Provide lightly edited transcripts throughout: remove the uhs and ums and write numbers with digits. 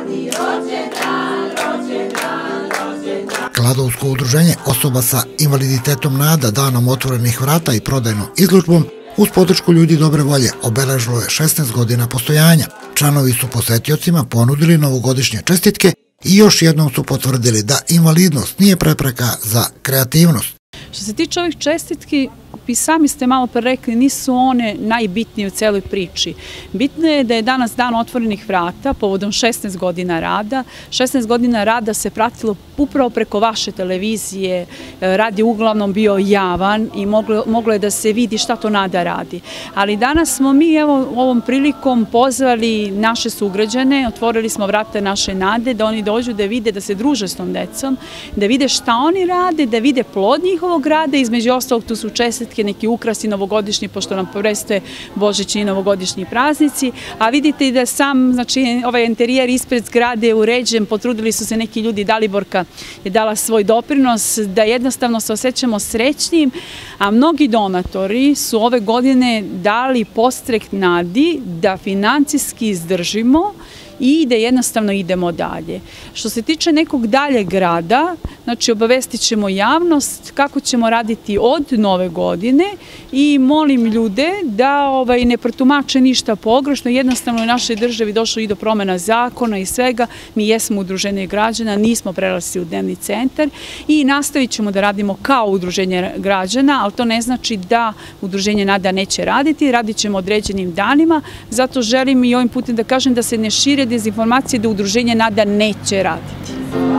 Kladovsko udruženje osoba sa invaliditetom NADA danom otvorenih vrata i prodajnom izložbom uz podršku ljudi dobre volje obeležilo je 16 godina postojanja. Članovi su posetiocima ponudili novogodišnje čestitke i još jednom su potvrdili da invalidnost nije prepreka za kreativnost. Što se tiče ovih čestitki, vi sami ste malo pre rekli, nisu one najbitnije u celoj priči. Bitno je da je danas dan otvorenih vrata povodom 16 godina rada. 16 godina rada se pratilo upravo preko vaše televizije, rad je uglavnom bio javan i moglo je da se vidi šta to NADA radi. Ali danas smo mi ovom prilikom pozvali naše sugrađane, otvorili smo vrata naše NADE, da oni dođu da vide, da se druže s tom decom, da vide šta oni rade, da vide plod njihovog rada, između ostalog tu su čestitke, neki ukrasi novogodišnji, pošto nam prestaje božićni i novogodišnji praznici, a vidite i da sam, znači, ovaj interijer ispred zgrade je uređen, potrudili su se neki ljudi, Daliborka je dala svoj doprinos, da jednostavno se osjećamo srećnim, a mnogi donatori su ove godine dali podstrek nadi da financijski izdržimo i da jednostavno idemo dalje. Što se tiče nekog daljeg rada, znači obavestit ćemo javnost kako ćemo raditi od nove godine i molim ljude da ne protumače ništa pogrešno. Jednostavno u našoj državi došlo i do promena zakona i svega. Mi jesmo udruženje građana, nismo prerasli u dnevni centar i nastavit ćemo da radimo kao udruženje građana, ali to ne znači da udruženje NADA neće raditi, radit ćemo određenim danima, zato želim i ovim putem da kažem da se ne šire dezinformacije da udruženje NADA neće raditi.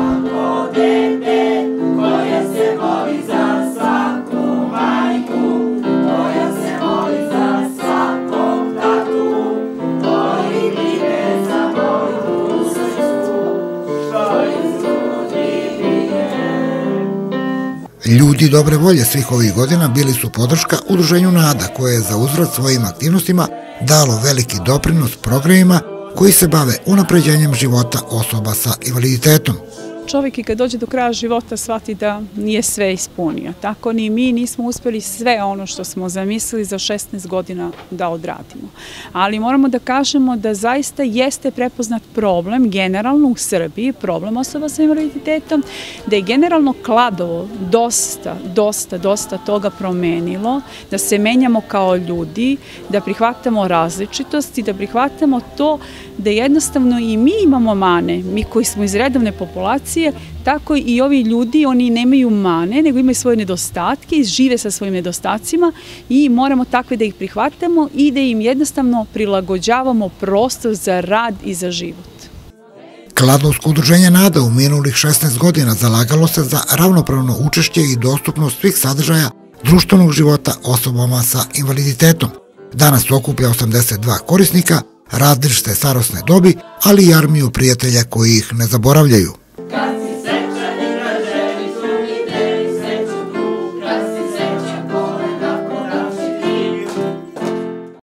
Ljudi dobre volje svih ovih godina bili su podrška udruženju NADA, koje je za uzvrat svojim aktivnostima dalo veliki doprinos programima koji se bave unapređenjem života osoba sa invaliditetom. Čovjek i kad dođe do kraja života shvati da nije sve ispunio. Tako ni mi nismo uspjeli sve ono što smo zamislili za 16 godina da odradimo. Ali moramo da kažemo da zaista jeste prepoznat problem generalno u Srbiji, problem osoba sa invaliditetom, da je generalno Kladovo dosta toga promenilo, da se menjamo kao ljudi, da prihvatamo različitosti, da prihvatamo to da jednostavno i mi imamo mane, mi koji smo iz redovne populacije, tako i ovi ljudi, oni nemaju mane, nego imaju svoje nedostatke i žive sa svojim nedostacima i moramo takve da ih prihvatamo i da im jednostavno prilagođavamo prostor za rad i za život. Kladovsko udruženje NADA u minulih 16 godina zalagalo se za ravnopravno učešće i dostupnost svih sadržaja društvenog života osobama sa invaliditetom. Danas okuplja 82 korisnika, različite starosne dobi, ali i armiju prijatelja koji ih ne zaboravljaju.